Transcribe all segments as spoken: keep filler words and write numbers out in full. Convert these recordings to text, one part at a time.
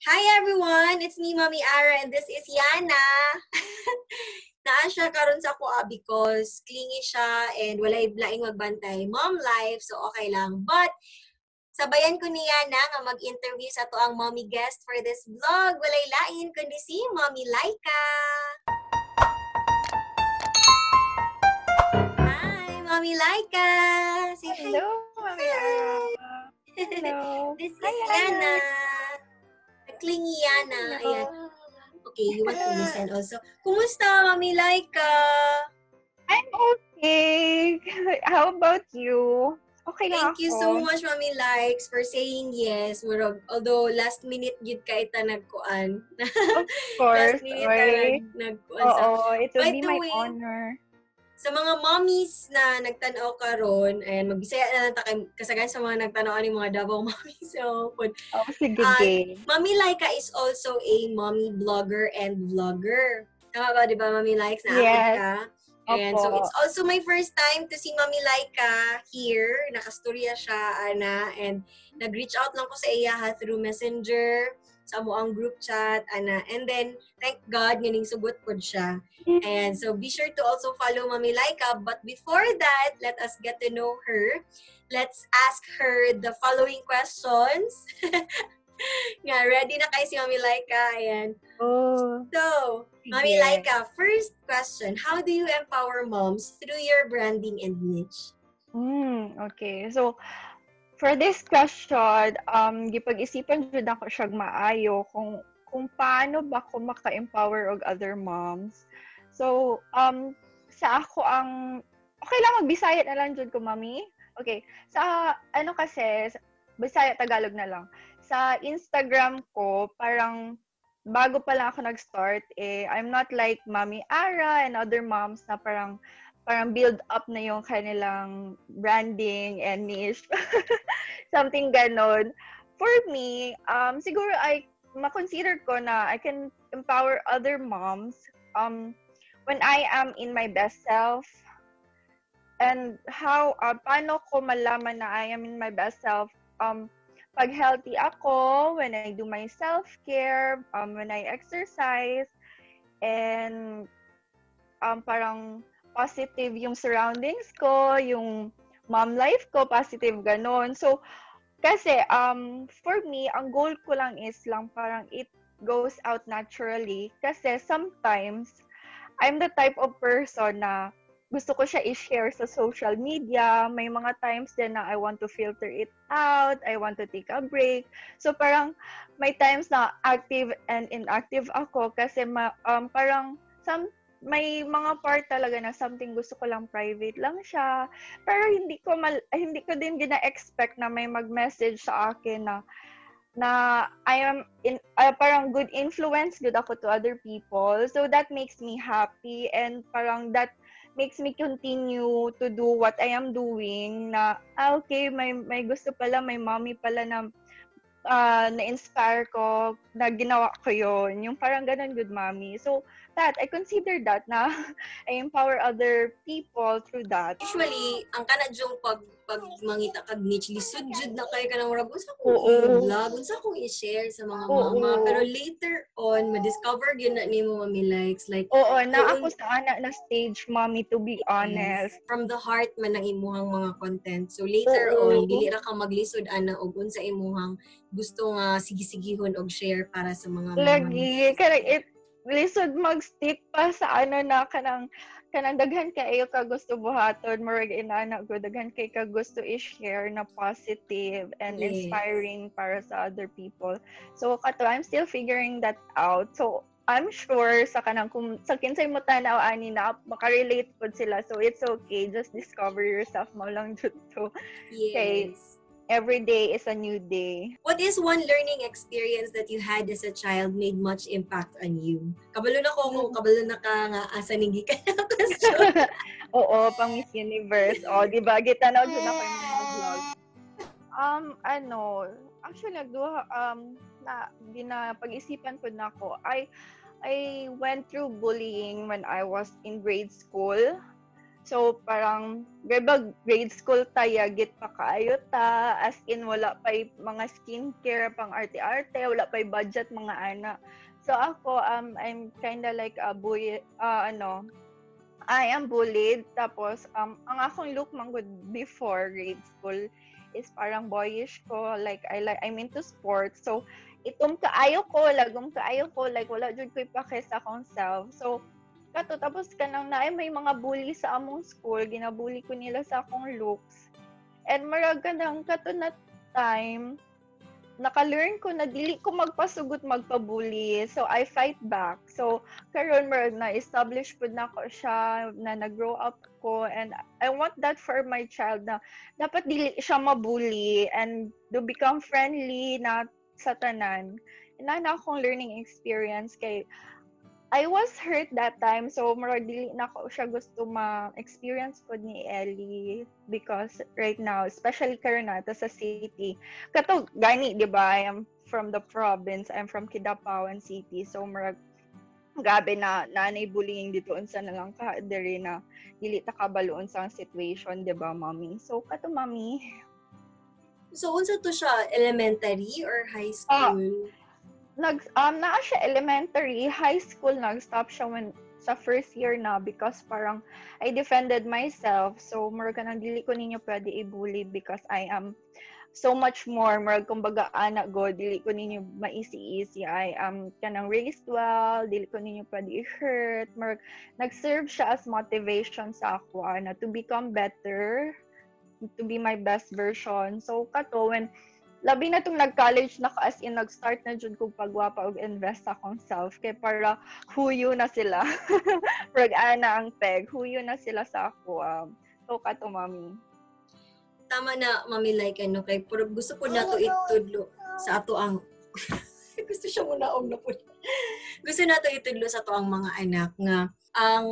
Hi everyone! It's me, Mommy Ara, and this is Yana. Naa siya karon sa ako because clingy siya and walay laing magbantay. Mom life, so okay lang. But sabayan ko ni Yana nga mag-interview sa to ang mommy guest for this vlog. Walay lain kundi si Mommy Lyca. Hi, Mommy Lyca. Say hi. Hello, Mommy Ara. Hello. This Hi, is Yana. Yana. Clingy Yana. Hello. Ayan. Okay, you want to listen also. Kumusta, Mami Lyca? I'm okay. How about you? Okay lang Thank ako. you so much, Mami Likes, for saying yes. Murag, although last minute yun ka ita nagkuan. Of course. Last minute Right? na nag, nagkuan sa. Oo, it will By be the my way, honor. sa mga mommies na nagtanaw karon, ayan, magbisaya na lang ta kay kasagan sa mga nagtanaw ni mga Davao mommies. So, pud. Oh, sige, Uh, game. Mami Lyca is also a mommy blogger and vlogger. Tama ba, di ba, Mami Likes? Na-upload Yes. ka? And Opo. so, it's also my first time to see Mami Lyca here. Nakastorya siya, ana. And nag-reach out lang ko sa iya ha, through Messenger, sa mo ang group chat, ana. And then, thank God, nganing sugot po siya. And so, be sure to also follow Mami Lyca. But before that, let us get to know her. Let's ask her the following questions. Nga, ready na kayo si Mami Lyca. Ayan. Oh. So, Mami Sige. Lyca, first question. How do you empower moms through your branding and niche? Hmm, okay. So, for this question, um, gipag-isipan jud ako siya maayo kung kung paano ba ko maka-empower og other moms. So, um, sa ako ang okay lang magbisaya na lang jud ko, Mami. Okay. Sa ano kasi Bisaya Tagalog na lang. Sa Instagram ko, parang bago pa lang ako nag-start, eh, I'm not like Mommy Ara and other moms na parang parang build up na yung kanilang branding and niche. Something ganon. For me, um, siguro I ma-consider ko na I can empower other moms um, when I am in my best self. And how, uh, paano ko malaman na I am in my best self? Um, pag healthy ako, when I do my self-care, um, when I exercise, and um, parang positive yung surroundings ko, yung mom life ko, positive ganon. So, kasi, um, for me, ang goal ko lang is lang parang it goes out naturally. Kasi sometimes, I'm the type of person na gusto ko siya i-share sa social media. May mga times din na I want to filter it out. I want to take a break. So parang may times na active and inactive ako kasi ma, um, parang some, may mga part talaga na something gusto ko lang private lang siya. Pero hindi ko mal, hindi ko din gina-expect na may mag-message sa akin na na I am in uh, parang good influence good ako to other people. So that makes me happy and parang that makes me continue to do what I am doing na ah, okay may may gusto pala may mommy pala na uh, na-inspire ko na ginawa ko yon yung parang ganun good mommy. So that I consider that na I empower other people through that. Usually, ang kanadjong pag pag mangita kag niche, lisod jud na kayo ka ng murag, unsa kong Oo. i-vlog, unsa kong i-share sa mga Oo. mama. Pero later on, ma-discover yun na nimo, Mami Likes. Like, Oo, na doon- ako sa anak na stage, mommy, to be honest. Yes, from the heart man ang imuhang mga content. So later Oo. on, dili ra ka maglisod ana og unsa imuhang gusto nga sige-sigihon og share para sa mga Lagi, moms. kaya it lisod mag-stick pa sa ano na kanang kanang daghan kayo ka gusto buhaton, murag inana ko daghan kay ka gusto i-share na positive and Yes. inspiring para sa other people. So kato I'm still figuring that out. So I'm sure sa kanang kung sa kinsay mo tanaw ani na makarelate pod sila. So it's okay, just discover yourself mo lang jud to. Okay. Yes. Every day is a new day. What is one learning experience that you had as a child made much impact on you? Kabalo na ko kung kabalo na ka nga asa nigi ka na question. Oo, pang Miss Universe. O, di ba? Gitanaw dyan ako yung mga vlog. Um, ano, actually, nagduha, um, na, ginapag-isipan ko na ako. I, I went through bullying when I was in grade school. So, parang, diba, grade school tayo, git pa kaayo ta, as in, wala pa mga skincare, pang arte-arte, wala pa budget, mga anak. So, ako, um, I'm kinda like a boy, uh, ano, I am bullied. Tapos, um, ang akong look man good before grade school is parang boyish ko. Like, I like, I'm into sports. So, itong kaayo ko, lagong kaayo ko, like, wala jud ko ipake sa akong self. So, kato, tapos kanang na may mga bully sa among school, ginabully ko nila sa akong looks. And marag kanang kato na time, naka-learn ko na dili ko magpasugot magpabully. So, I fight back. So, karon marag na-establish po na ko siya, na nag-grow up ko, and I want that for my child na dapat dili siya mabully and to become friendly na sa tanan. And na akong learning experience kay I was hurt that time, so marag dili na ko siya gusto ma-experience po ni Ellie because right now, especially karon na sa city, kato gani, di ba? I am from the province, I'm from Kidapawan City, so marag gabi na nanay bullying dito unsa na lang ka diri na dili ta kabaloon sa situation, di ba, mommy? So kato, mommy. So unsa to siya, elementary or high school? Ah. Nag um naa siya elementary, high school nag-stop siya when sa first year na because parang I defended myself. So murag kanang dili ko ninyo pwede i-bully because I am so much more murag kumbaga anak go, dili ko ninyo maisi-easy. I am kanang raised well, dili ko ninyo pwede i-hurt. Murag nag-serve siya as motivation sa ako na to become better, to be my best version. So kato when labi na itong nag-college na as in nag-start na dyan kong pagwapa o invest sa akong self kay para huyo na sila. Prag ana ang peg, huyo na sila sa ako. Um, so kato, mami. Tama na, mami, like ano kay pero gusto po na to itudlo sa ato ang gusto siya muna og na po. Gusto na to itudlo sa ato ang mga anak nga ang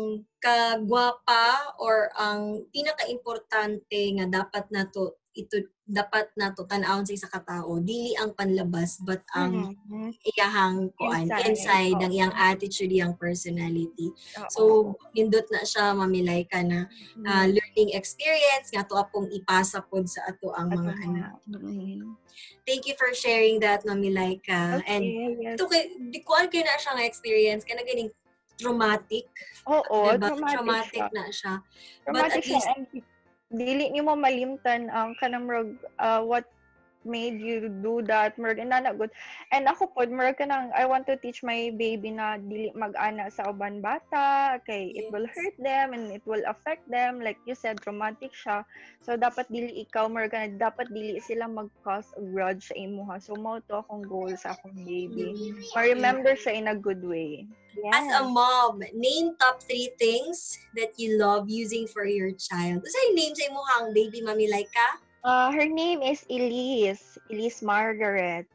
kagwapa or ang pinaka-importante nga dapat na to ito dapat na to tan-awon sa isa ka tawo dili ang panlabas but ang mm-hmm. iyahang kuan inside, inside ang iyang attitude, iyang personality. Uh-oh. So hindot na siya, Mami Lyca, na uh, learning experience nga to apong ipasa pod sa ato ang mga uh-huh. anak. Mm-hmm. Thank you for sharing that, Mami Lyca. Okay, and yes. ito kay di kuan kay na siya nga experience kana ganing traumatic. Oo, diba? traumatic, traumatic siya. na siya. Traumatic but at least siya. Dili niyo mo malimtan ang um, kanang murag uh, what made you do that, murag inana good. And ako pod murag kanang I want to teach my baby na dili mag-ana sa uban bata kay yes. It will hurt them and it will affect them, like you said, traumatic siya. So dapat dili ikaw murag kanang dapat dili sila mag-cause a grudge sa imuha. So mao to akong goal sa akong baby. Ma-remember siya in a good way. Yes. As a mom, name top three things that you love using for your child. Ano yung name sa imuhang baby, Mami Lyca? Uh, her name is Elise. Elise Margaret.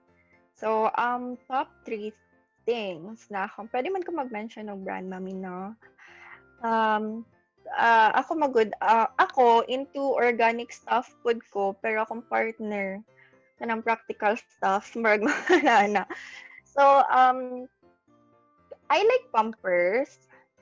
So, um, top three things na ako. Pwede man ko mag-mention ng brand, Mami, no? Um, uh, ako magud uh, ako into organic stuff food ko, pero akong partner kanang practical stuff, marag na. So, um, I like Pampers.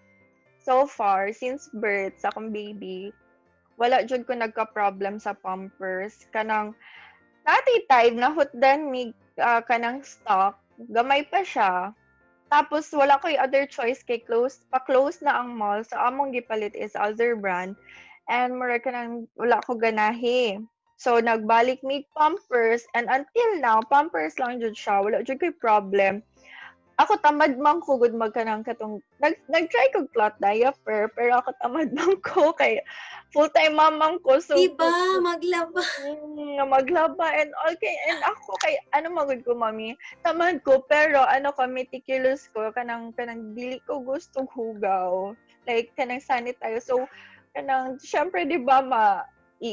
So far, since birth, sa akong baby, wala jud ko nagka-problem sa Pampers. Kanang, natay time, nahutdan mi uh, kanang stock, gamay pa siya. Tapos, wala ko'y other choice kay close, pa-close na ang mall. So, among gipalit is other brand. And mura kanang, wala ko ganahi. So, nagbalik mi Pampers. And until now, Pampers lang jud siya. Wala jud ko'y problem. Ako tamad man ko gud magkanang katong nag nag-try kog cloth diaper pero ako tamad man ko kay full-time mamang ko so diba maglaba mm, maglaba and all kay and ako kay ano magud ko, mami, tamad ko pero ano ko meticulous ko kanang kanang dili ko gustong hugaw like kanang sanitize so kanang syempre di ba ma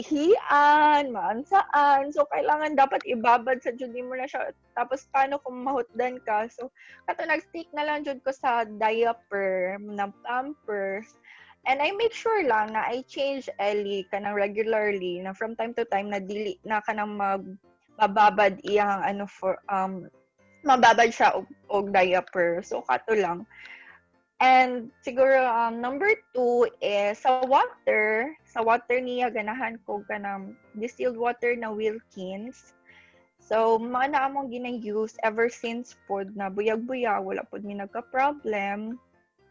ihian, maansaan. So, kailangan dapat ibabad sa jud mo na siya. Tapos, paano kung mahutdan ka? So, kato nag-stick na lang jud ko sa diaper, ng Pampers. And I make sure lang na I change Ellie kanang regularly na from time to time na dili na kanang mag mababad iyang ano for um mababad siya og, og diaper. So, kato lang. And siguro um, number two is sa water. Sa water niya, ganahan ko ka ng distilled water na Wilkins. So, mga na among gina-use ever since pod na buyag-buyag, wala pod mi nagka-problem.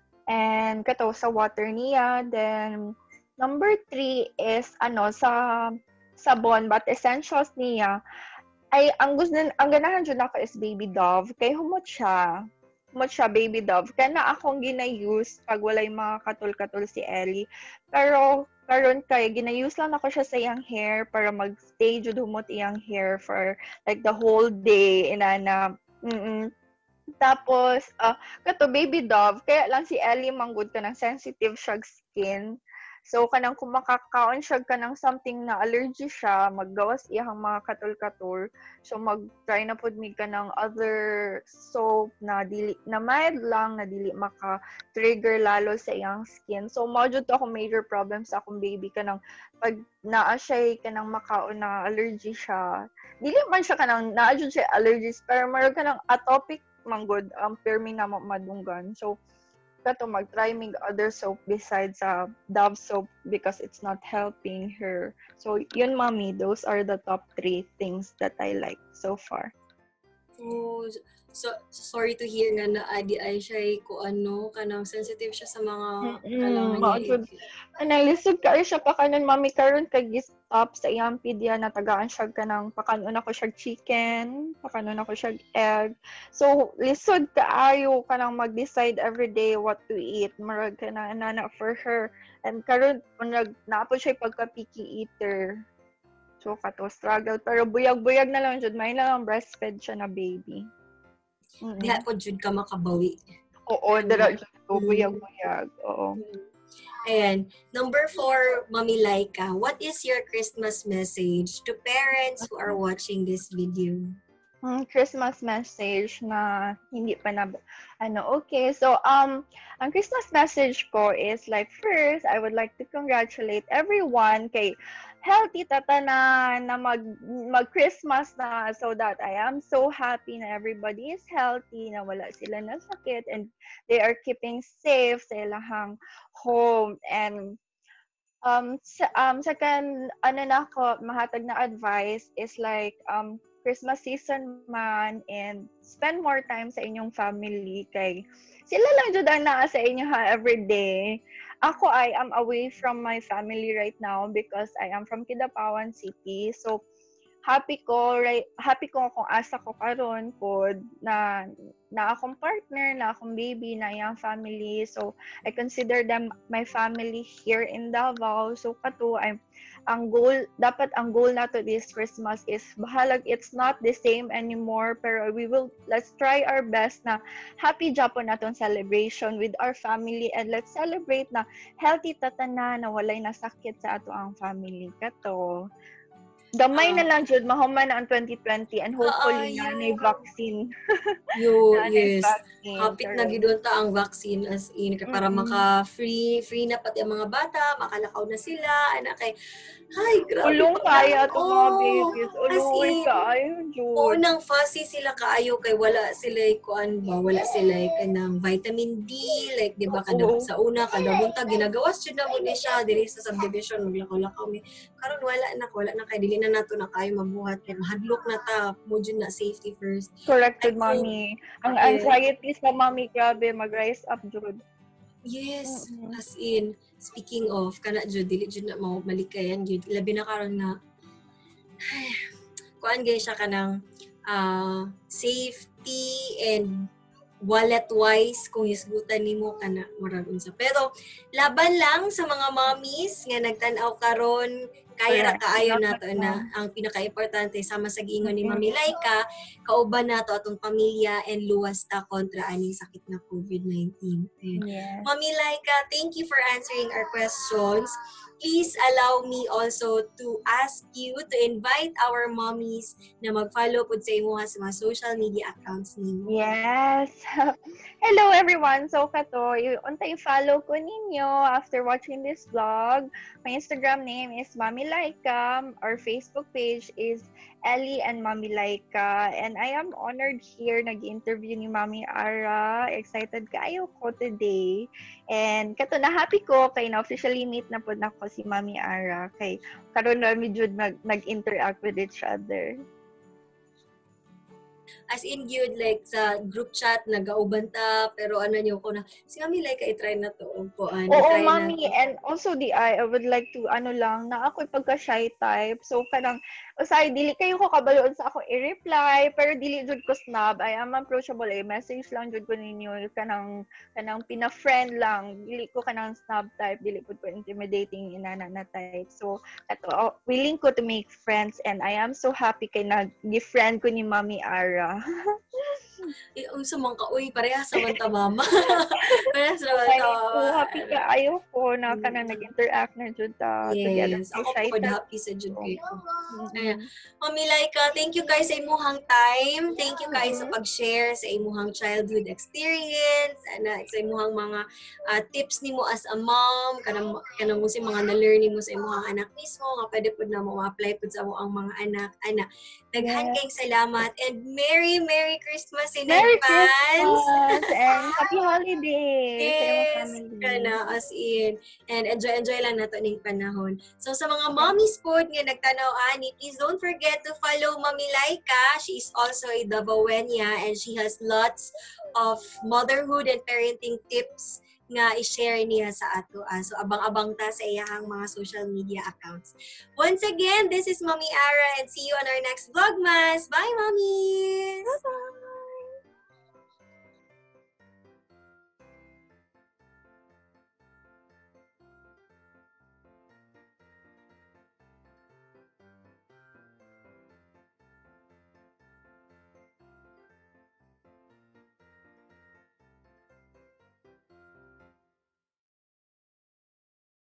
And kato sa water niya. Then, number three is ano, sa sabon, but essentials niya, ay, ang gusto, ang ganahan dyan ako is Baby Dove. Kay humot siya. Humot siya, Baby Dove. Kaya na akong gina-use pag walay mga katul-katul si Ellie. Pero, karon kay gina-use lang ako siya sa iyang hair para mag-stay jud humot iyang hair for like the whole day. Inana. Mm-mm. Tapos, uh, kato, Baby Dove, kaya lang si Ellie manggod ka ng sensitive siya skin. So, kanang kung makakaon siya ka ng something na allergy siya, maggawas iyang mga katul-katul. So, mag-try na po mi ka ng other soap na dili na mild lang, na dili maka-trigger lalo sa iyang skin. So, mao to ako major problem sa akong baby ka ng pag naa siya ka ng makaon na allergy siya. Dili man siya ka ng naa jud siya allergies, pero meron ka ng atopic manggod ang um, permi na madunggan. So, kato mag-try mig other soap besides uh, Dove soap because it's not helping her. So, yun, mommy, those are the top three things that I like so far. Oh, so sorry to hear nga na adi ay siya ko ano kanang sensitive siya sa mga kailangan niya. Analisod ka siya pa kanon, mommy, karon kay stop sa iyang pedya na tagaan siya ka ng pakanon ako siya chicken, pakanon ako siya egg. So lisod ka ayo kanang mag-decide every day what to eat. Marag ka na nana for her. And karon nag naapod siya pagka picky eater. So, kato, struggle. Pero buyag-buyag na lang jud. May lang breastfed siya na baby. Mm-hmm. Diha po jud ka makabawi. Oo, dara jud ko. Buyag-buyag. Oo. Ayan. Number four, Mommy Lyca. What is your Christmas message to parents who are watching this video? Hmm, Christmas message na hindi pa na, ano, okay. So, um, ang Christmas message ko is like, first, I would like to congratulate everyone kay healthy tatanan na mag, mag-Christmas na so that I am so happy na everybody is healthy, na wala sila na sakit, and they are keeping safe sa ilahang home. And um, sa, um, second, ano na ako, mahatag na advice is like, um, Christmas season man, and spend more time sa inyong family kay sila lang jud ang naa sa inyo ha everyday. Ako, I am away from my family right now because I am from Kidapawan City. So happy ko right happy ko kung asa ko karon pod na na akong partner, na akong baby, na iyang family. So I consider them my family here in Davao. So kato, I'm ang goal, dapat ang goal nato this Christmas is bahalag it's not the same anymore, pero we will, let's try our best na happy Japon naton celebration with our family, and let's celebrate na healthy tatanan, na walay nasakit sa ato ang family. Kato. Gamay uh, na lang jud mahuman na ang twenty twenty, and hopefully uh, uh, na may vaccine. Yo, yes. Vaccine. Hapit na gidon ta ang vaccine as in para mm-hmm. maka free free na pati ang mga bata, makalakaw na sila, anak kay ay, grabe. Ulong kaya itong mga babies. Ulong kaayo, Diyos. Oo, nang fussy sila kaayo kay wala sila, kuan ba, wala sila kanang vitamin D, like, di ba, kada oh. sa una, kada bunta, ginagawas yun na muna siya, dili sa subdivision, maglakaw-lakaw. Karon wala na, wala na kay, dili na nato na kayo mabuhat. Kaya mahadlok na ta, mo dyan na safety first. Corrected, mommy. Ang okay. Anxiety sa mommy, grabe, mag-rise up, Jud. Yes, mm-hmm. As in, speaking of, kana jud dili jud na mao malikayan jud. Labi na karon na ay, kuan gyud siya kanang uh, safety and wallet wise kung hisgutan nimo kana murag unsa. Pero laban lang sa mga mommies nga nagtan-aw karon, kaya ra kaayo nato na ang pinaka-importante sama sa giingon ni Mami Lyca, kauban nato atong pamilya and luwas ta kontra aning sakit na COVID nineteen. Yes. Mami Lyca, thank you for answering our questions. Please allow me also to ask you to invite our mommies na mag-follow po sa imo sa mga social media accounts ninyo. Yes. Hello everyone. So kato, untay follow ko ninyo after watching this vlog. My Instagram name is Mami Mommy Lyca. Our Facebook page is Ellie and Mommy Lyca. And I am honored here nag-interview ni Mommy Ara. Excited kayo ko today. And kato na happy ko kay na officially meet na po na ko si Mommy Ara. Kay karon na medyo nag, nag-interact with each other. As in yun, like sa group chat, nag-auban ta, pero ano nyo ko na, si Mami like, i-try na to. Kuan, Oo, i-try Mami. na to. And also, di I, I would like to, ano lang, na ako'y pagka-shy type. So, kanang, usay, dili kayo ko kabaloon sa ako i-reply, pero dili jud ko snob. I am approachable. Eh. Message lang jud ko ninyo. Kanang, kanang pina-friend lang. Dili ko kanang snob type. Dili po ko intimidating inana na type. So, ato, oh, willing ko to make friends and I am so happy kay nag-friend ko ni Mami Ara. Eh, ang samang ka, uy, parehas naman ta, mama. Parehas naman Ay, ta, so mama. happy ka. Ayaw ko na ka na Mm. nag-interact na jud ta together. Yes, Kay ako shy po type happy sa jud ko. kay ko. Mm-mm. Ayan. Mami Lyca, thank you guys sa imuhang time. Thank you guys sa Mm-mm. pag-share sa imuhang childhood experience, ana sa imuhang mga uh, tips nimo as a mom, kanang kanang mo si mga na-learn nimo sa imuhang anak mismo nga pwede pud na mo apply pud sa ang mga anak. Ana, daghan Yes. kayong salamat and Merry Merry Christmas in Merry advance. Christmas and happy holidays sa imong Yes, family. kana as in. And enjoy-enjoy lang nato ning panahon. So sa mga mommies po nga nagtanaw ani, please don't forget to follow Mami Lyca. She is also a Davaoeña and she has lots of motherhood and parenting tips nga i-share niya sa ato. Uh, so abang-abang ta sa iyahang mga social media accounts. Once again, this is Mommy Ara and see you on our next Vlogmas. Bye, Mommies! Bye-bye!